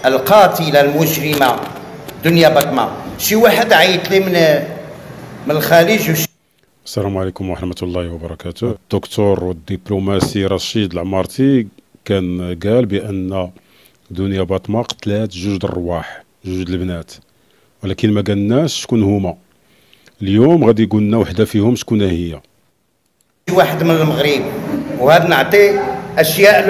القاتله المجرمه دنيا بطمه. شي واحد عيط لي من الخليج السلام عليكم ورحمة الله وبركاته. الدكتور والدبلوماسي رشيد العمارتي كان قال بأن دنيا باطمة قتلات جوج الرواح، جوج البنات، ولكن ما قالناش شكون هما. اليوم غادي يقول لنا وحده فيهم شكون هي. واحد من المغرب، وهذا نعطي اشياء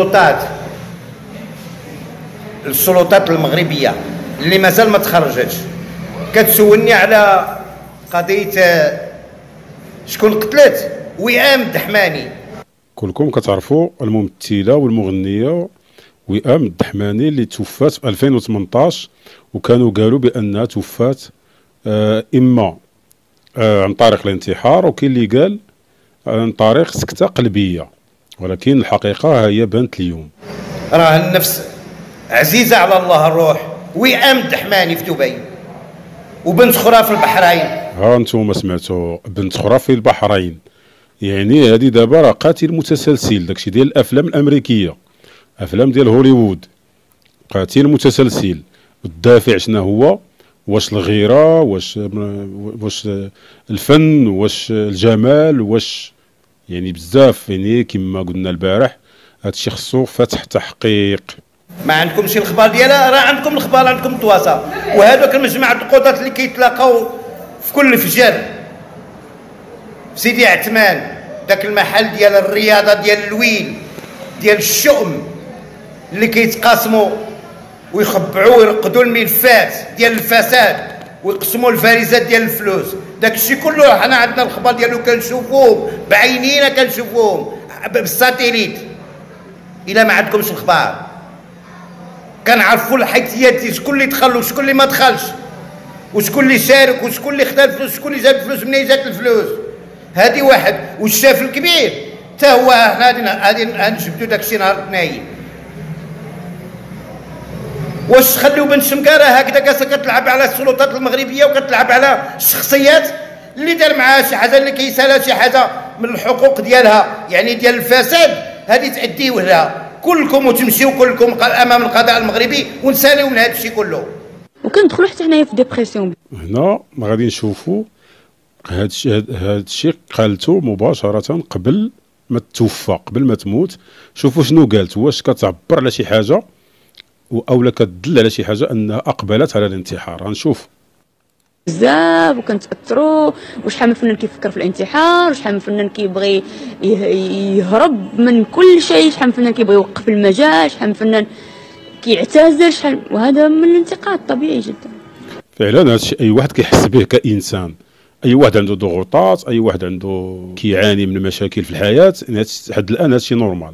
للسلطات المغربيه اللي مازال ما تخرجتش. كتسولني على قضيه شكون قتلت وئام الدحماني. كلكم كتعرفوا الممثله والمغنيه وئام الدحماني اللي توفات في 2018، وكانوا قالوا بانها توفات اما عن طريق الانتحار، وكاين اللي قال عن طريق سكته قلبيه، ولكن الحقيقه هي بانت اليوم. راه النفس عزيزه على الله الروح. وئام الدحماني في دبي، وبنت اخرى في البحرين. ها انتم سمعتوا، بنت اخرى في البحرين. يعني هذه دابا راه قاتل متسلسل، داكشي ديال الافلام الامريكيه، افلام ديال هوليوود. قاتل متسلسل. الدافع شنو هو؟ واش الغيره، واش الفن، واش الجمال، واش يعني بزاف. يعني كما قلنا البارح هادشي خصو فتح تحقيق. ما عندكمش الاخبار ديالها؟ راه عندكم الاخبار، عندكم التواصل. وهذوك المجموعه القضاة اللي كيتلاقاو في كل فجر في سيدي عثمان، داك المحل ديال الرياضه ديال الويل ديال الشؤم، اللي كيتقاسموا ويخبعوا ويرقدوا الملفات ديال الفساد ويقسموا الفارزات ديال الفلوس. داك الشيء كله حنا عندنا الخبر ديالو، كنشوفوه بعينينا، كنشوفوهم بالساتيليت. الا ما عندكمش الخبار كنعرفوا الحيثيات، شكون اللي دخل وشكون اللي ما دخلش، وشكون اللي شارك وشكون اللي خدا الفلوس، وشكون اللي جاب الفلوس، منين جات الفلوس. هذه واحد. والشاف الكبير حتى هو غادي نجبدوا داك الشيء نهار الاثنين. واش تخليو بنت شمكاره هكذا جالسه كتلعب على السلطات المغربيه وكتلعب على الشخصيات اللي دار معاها شي حاجه، اللي كيسالها شي حاجه من الحقوق ديالها، يعني ديال الفساد، هذه تأديوه لها كلكم وتمشيو كلكم امام القضاء المغربي ونساليو من هذا الشيء كله. وكندخلوا حتى حنايا في ديبرسيون. هنا ما غادي نشوفوا هذا الشيء قالته مباشره قبل ما توفى، قبل ما تموت. شوفوا شنو قالت، واش كتعبر على شي حاجه اولا كتدل على شي حاجه انها اقبلت على الانتحار. غنشوف بزاف وكنتاثروا، وشحال من فنان كيفكر في الانتحار، وشحال من فنان كيبغي يهرب من كل شيء، شحال من فنان كيبغي يوقف المجال، شحال من فنان كيعتزل، شحال، وهذا من الانتقاد طبيعي جدا. فعلا هذا الشيء اي واحد كيحس به كانسان، اي واحد عنده ضغوطات، اي واحد عنده كيعاني من مشاكل في الحياه، لحد الان هذا الشيء نورمال.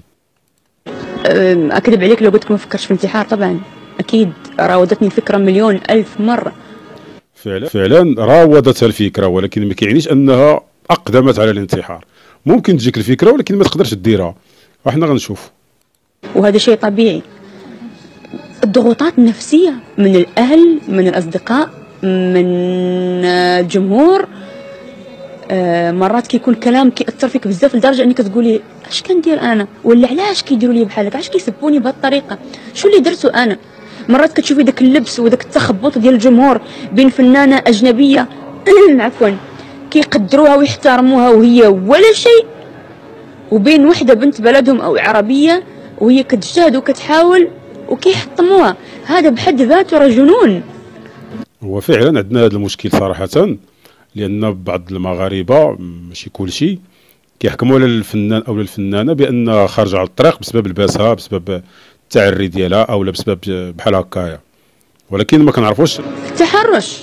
اكذب عليك لو قلت لك ما فكرتش في الانتحار. طبعا اكيد راودتني الفكره مليون الف مره. فعلا راودتها الفكره، ولكن ما كيعنيش انها اقدمت على الانتحار. ممكن تجيك الفكره ولكن ما تقدرش ديرها. احنا غنشوف. وهذا شيء طبيعي. الضغوطات النفسيه من الاهل، من الاصدقاء، من الجمهور. مرات كيكون كلام كيأثر فيك بزاف لدرجه انك تقولي اش كندير انا، ولا علاش كيديروا لي بحال هكا، علاش كيسبوني بهذه الطريقه، شو اللي درتو انا. مرات كتشوفي داك اللبس وداك التخبط ديال الجمهور بين فنانه اجنبيه عفوا كيقدروها ويحترموها وهي ولا شيء، وبين وحده بنت بلدهم او عربيه وهي كتجتهد وكتحاول وكيحطموها. هذا بحد ذاته راه جنون. هو فعلا عندنا هذا المشكل صراحه، لان بعض المغاربه ماشي كلشي كيحكموا على الفنان او الفنانه بان خارجه على الطريق بسبب لباسها، بسبب التعري ديالها، او بسبب بحال هكايا، ولكن ما كنعرفوش التحرش.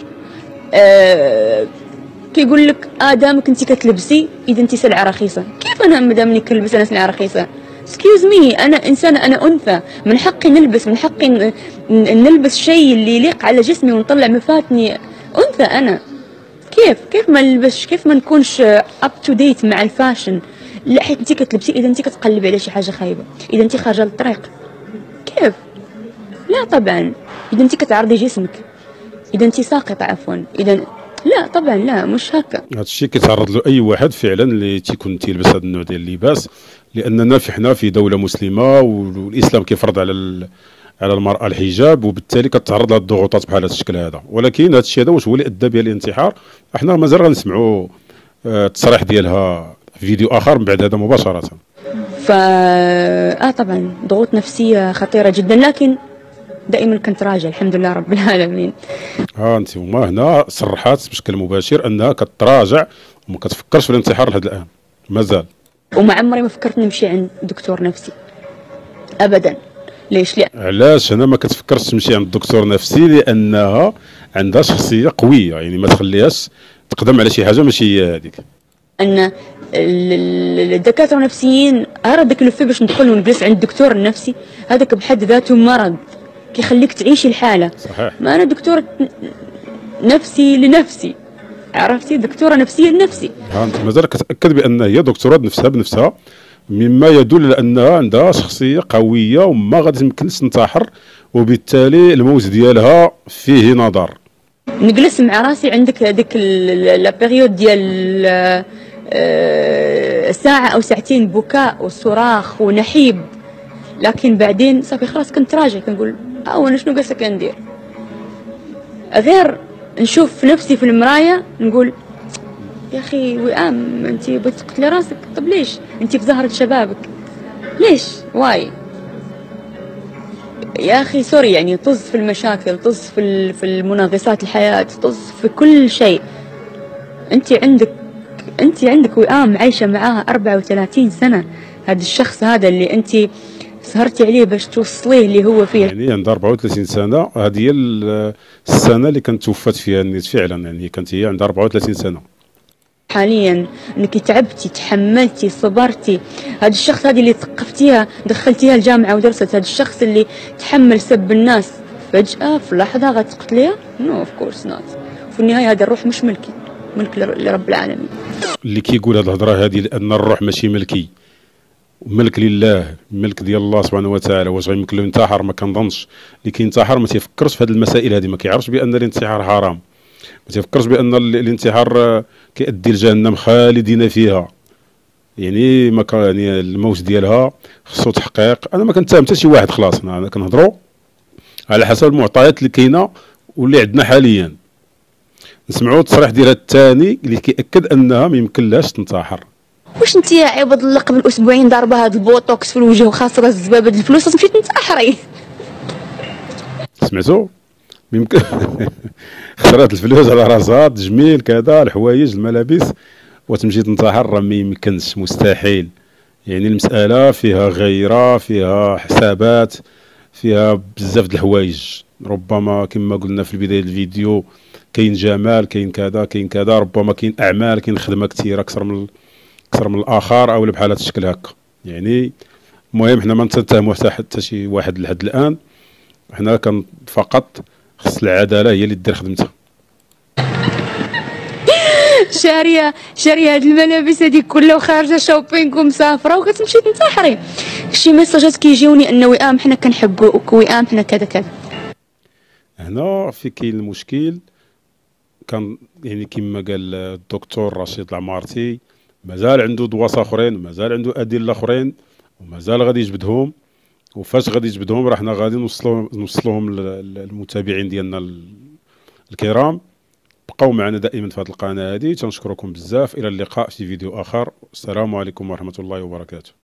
كيقول لك دامك انت كتلبسي اذا انت سلعه رخيصه. كيف انا مادامني كنلبس انا سلعه رخيصه؟ اسكيوز مي، انا انسانه، انا انثى، من حقي نلبس، من حقي نلبس شيء اللي يليق على جسمي ونطلع مفاتني. انثى انا. كيف ما نلبسش، كيف ما نكونش اب تو ديت مع الفاشن؟ لا، حيت انت كتلبسي اذا انت كتقلبي على شي حاجه خايبه، اذا انت خارجه للطريق. كيف؟ لا طبعا. اذا انت كتعرضي جسمك، اذا انت ساقطه عفوا، اذا لا طبعا لا، مش هكا. هذا الشيء كيتعرض له اي واحد فعلا اللي تيكون تيلبس هذا النوع ديال اللباس، لاننا حنا في دوله مسلمه والاسلام كيفرض على المراه الحجاب، وبالتالي كتعرض لهاد الضغوطات بحال هذا الشكل هذا. ولكن هذا الشيء هذا واش هو اللي ادى بها الانتحار؟ احنا مازال غنسمعوا التصريح ديالها في فيديو اخر من بعد هذا مباشره. طبعا ضغوط نفسيه خطيره جدا، لكن دائما كنت راجع الحمد لله رب العالمين. انت هما هنا صرحات بشكل مباشر انها كتراجع وما كتفكرش في الانتحار لحد الان مازال. وما عمري ما فكرت نمشي عند دكتور نفسي ابدا. ليش؟ علاش هنا ما كتفكرش تمشي عند دكتور نفسي؟ لانها عندها شخصيه قويه، يعني ما تخليهاش تقدم على شي حاجه ماشي هي هذيك. ان الدكاتره النفسيين داك اللي فيه باش ندخل ونجلس عند الدكتور النفسي، هذاك بحد ذاته مرض كيخليك تعيش الحاله. صحيح. ما انا دكتور نفسي لنفسي، عرفتي؟ دكتوره نفسيه لنفسي. انت مازال كتاكد بان هي دكتوره نفسها بنفسها، مما يدل على انها عندها شخصيه قويه وما غادي تمكنش تنتحر، وبالتالي الموت ديالها فيه نظر. نجلس مع راسي عندك هذيك لا بيريود ديال ساعه او ساعتين بكاء وصراخ ونحيب، لكن بعدين صافي خلاص كنت راجع كنقول وانا شنو قاسه كندير؟ غير نشوف نفسي في المرايه نقول يا اخي وئام، انت بغيتي تقتلي راسك؟ طب ليش؟ انت في زهره شبابك، ليش؟ واي يا اخي سوري، يعني طز في المشاكل، طز في المنغصات الحياه، طز في كل شيء. انت عندك وئام عايشه معاها 34 سنه، هذا الشخص هذا اللي انت سهرتي عليه باش توصليه اللي هو فيه، يعني عندها 34 سنه. هذه هي السنه اللي كانت توفات فيها النيت فعلا، يعني كانت هي عندها 34 سنه. حاليا انك تعبتي، تحملتي، صبرتي. هذا الشخص هذه اللي ثقفتيها دخلتيها الجامعه ودرست، هذا الشخص اللي تحمل سب الناس، فجاه في لحظه غتقتليها؟ نو اوف كورس نوت. في النهايه هذا الروح مش ملكي، ملك لرب العالمين. اللي كيقول هذه الهضره هذه لان الروح ماشي ملكي، ملك لله، ملك ديال الله سبحانه وتعالى. واش غيمكن له ينتحر؟ ما كنظنش. اللي كينتحر ما تيفكرش في هذه المسائل هذه، ما كيعرفش بان الانتحار حرام، ما تيفكرش بان الانتحار كيؤدي لجهنم خالدين فيها. يعني ما يعني الموت ديالها خصو تحقيق. انا ما كنتهم حتى شي واحد، خلاص انا كنهضروا على حسب المعطيات اللي كاينه واللي عندنا حاليا. نسمعوا التصريح ديالها الثاني اللي كيأكد انها ما يمكنلهاش تنتحر. واش انت يا عباد الله قبل اسبوعين ضاربه هذا البوتوكس في الوجه وخاسره الزباب هاد الفلوس تمشي تنتحري؟ سمعتوا؟ يمكن خسرات الفلوس على راسها، تجميل كذا، الحوايج، الملابس، وتمشي تنتحر؟ راه ما يمكنش، مستحيل. يعني المساله فيها غيره، فيها حسابات، فيها بزاف د الحوايج. ربما كما قلنا في البدايه الفيديو كاين جمال، كاين كذا، كاين كذا، ربما كاين اعمال، كاين خدمه كثيره اكثر من الاخر، او بحال هذا الشكل هكا. يعني المهم حنا ما نتهموا حتى شي واحد لحد الان، حنا كان فقط خص العداله هي اللي دير خدمتها. شاريه هاد الملابس هذيك كلها وخارجه شوبينغ ومسافره وكتمشي تنتحري. شي ميساجات كيجيوني ان وئام حنا كنحبوك، وئام حنا كذا كذا. هنا في كاين المشكل. كان يعني كما قال الدكتور رشيد العمارتي، مازال عنده دواس اخرين، مازال عنده ادله اخرين، ومازال غادي يجبدهم. وفاش غادي يجبدهم راه حنا غادي نوصلوهم للمتابعين ديالنا الكرام. بقاو معنا دائما في هذه القناه هذه. تنشكركم بزاف، الى اللقاء في فيديو اخر. السلام عليكم ورحمه الله وبركاته.